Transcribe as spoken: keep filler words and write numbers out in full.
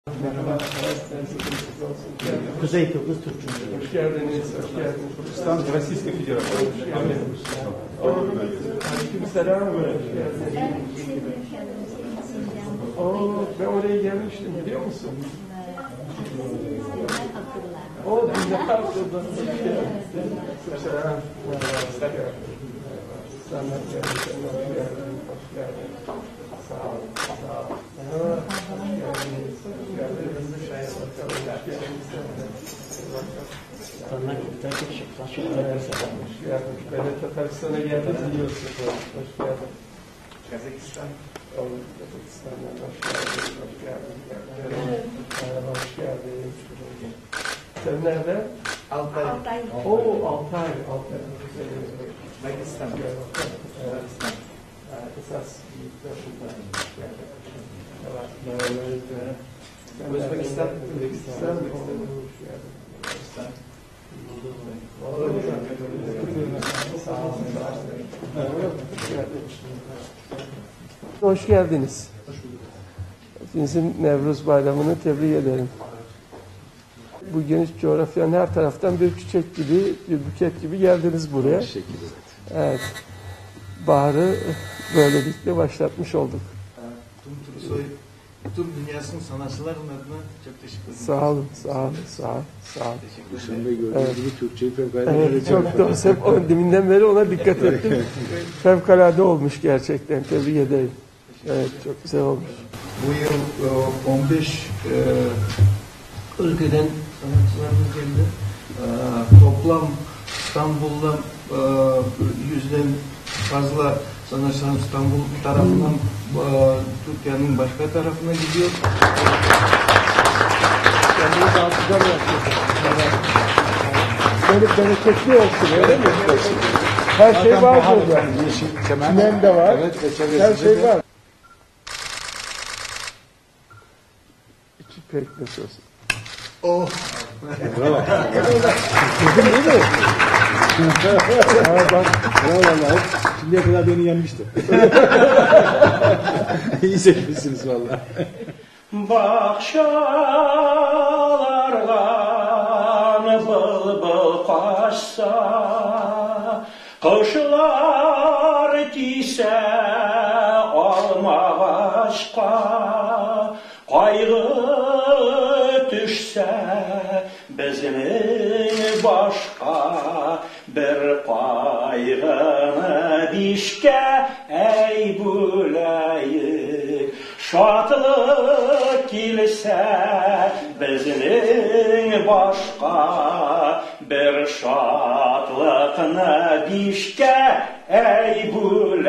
Merhaba. Kuzey Kıbrıs Türk Cumhuriyeti. Hoş geldiniz. Hoş geldiniz. Kırgızistan, Российская Федерация. Aleykümselam. Hoş geldiniz. Oo, ben oraya gelmiştim biliyor musun? O bize kalktırdı. Hoş geldin. Selam. Sana geldin. Hoş geldin. Hoş geldin. Sağ ol. Sağ ol. Hoş geldiniz. Hoş geldiniz. Sana Türk Şıklaşık Kıbrıs'a. Hoş geldin. Ben de Tataristan'a geldim biliyorsun. Hoş geldin. Kazakistan. Oğlum Kazakistan'dan hoş geldin. Hoş geldin. Merhaba, hoş geldin. Sen nerede? Altay. Altay. Oo, Altay. Altay. Pakistan. Evet. Esas büyükler hoş geldin. Evet. Özbekistan. Özbekistan. Hoş geldin. Hoş geldiniz. Hepinizin Nevruz Bayramı'nı tebrik ederim. Bu geniş coğrafyanın her taraftan bir çiçek gibi, bir buket gibi geldiniz buraya. Evet. Baharı böylelikle başlatmış olduk. Tüm Tursoy, tüm dünyasının sanatçıların adına çok teşekkür ederim. Sağ olun, sağ olun, sağ olun, sağ olun. Dışında gördüğünüz Evet. gibi Türkçeyi fevkalade Evet, öğretiyorum. çok doğru. Hep onun deminden beri ona dikkat ettim. Fevkalade olmuş gerçekten. Tebrik ederim. Evet, çok güzel olmuş. Bu yıl e, on beş e, ülkeden sanatçılarımız geldi. E, toplam İstanbul'dan e, yüzden fazla sanatçılar İstanbul tarafından e, Türkiye'nin başka tarafına gidiyor. Kendinizi altıdan yapıyorsunuz. Böyle bereketli olsun, öyle mi? Her şey var burada. Yeşil çemen. Çimen de var. Evet, ve çevresinde Her şey de- var. İçi pekmez olsun. Oh! Bravo. Bizim değil mi? Ha, bak. Bravo vallahi. Şimdiye kadar beni yenmişti. İyi seçmişsiniz vallahi. Bahçalardan bılbıl kaçsa, kışlar giyse alma aşka, kaygı düşse bizim başka, bir kaygını dişke ey bulayık. Şatlık kilse bizning başka, bir şatlıkını dişke ey bulayık.